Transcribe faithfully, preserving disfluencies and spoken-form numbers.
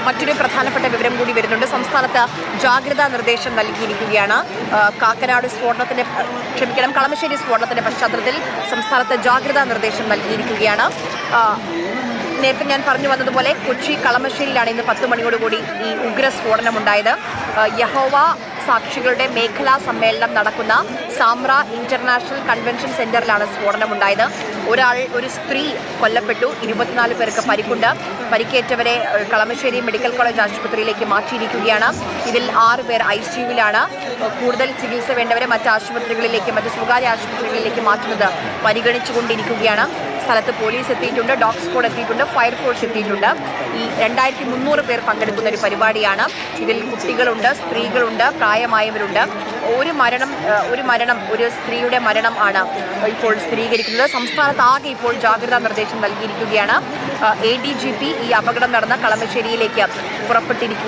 മറ്റൊരു പ്രധാനപ്പെട്ട വിവരം കൂടി വരുന്നുണ്ട്. സംസ്ഥാനത്ത് ജാഗ്രതാ നിർദ്ദേശം നൽകിയിരിക്കുകയാണ്. കാക്കനാട് സ്ഫോടനത്തിന്റെ ക്ഷമിക്കണം കളമശ്ശേരി സ്ഫോടനത്തിന്റെ പശ്ചാത്തലത്തിൽ സംസ്ഥാനത്ത് ജാഗ്രതാ നിർദ്ദേശം നൽകിയിരിക്കുകയാണ്. നേരത്തെ ഞാൻ പറഞ്ഞു വന്നതുപോലെ കൊച്ചി കളമശ്ശേരിയിലാണ് ഇന്ന് പത്ത് മണിയോടുകൂടി ഈ ഉഗ്ര സ്ഫോടനമുണ്ടായത്. യഹോവ സാക്ഷികളുടെ മേഖലാ സമ്മേളനം നടക്കുന്ന സാമ്ര ഇന്റർനാഷണൽ കൺവെൻഷൻ സെന്ററിലാണ് സ്ഫോടനമുണ്ടായത്. ഒരാൾ ഒരു സ്ത്രീ കൊല്ലപ്പെട്ടു, ഇരുപത്തിനാല് പേർക്ക് പരിക്കുണ്ട്. പരിക്കേറ്റവരെ കളമശ്ശേരി മെഡിക്കൽ കോളേജ് ആശുപത്രിയിലേക്ക് മാറ്റിയിരിക്കുകയാണ്. ഇതിൽ ആറ് പേർ ഐ സിയുവിലാണ്. കൂടുതൽ ചികിത്സ വേണ്ടവരെ മറ്റ് ആശുപത്രികളിലേക്ക് മറ്റ് സ്വകാര്യ ആശുപത്രികളിലേക്ക് മാറ്റുന്നത് പരിഗണിച്ചുകൊണ്ടിരിക്കുകയാണ്. സ്ഥലത്ത് പോലീസ് എത്തിയിട്ടുണ്ട്, ഡോഗ് സ്ക്വാഡ് എത്തിയിട്ടുണ്ട്, ഫയർഫോഴ്സ് എത്തിയിട്ടുണ്ട്. ഈ രണ്ടായിരത്തി മുന്നൂറ് പേർ പങ്കെടുക്കുന്ന ഒരു പരിപാടിയാണ്. ഇതിൽ കുട്ടികളുണ്ട്, സ്ത്രീകളുണ്ട്, പ്രായമായവരുണ്ട്. ഒരു മരണം ഒരു മരണം ഒരു സ്ത്രീയുടെ മരണം ആണ് ഇപ്പോൾ സ്ഥിരീകരിക്കുന്നത്. സംസ്ഥാനത്ത് ആകെ ഇപ്പോൾ ജാഗ്രതാ നിർദ്ദേശം നൽകിയിരിക്കുകയാണ്. എ ഡി ജി പി ഈ അപകടം നടന്ന കളമശ്ശേരിയിലേക്ക് പുറപ്പെട്ടിരിക്കുന്നു.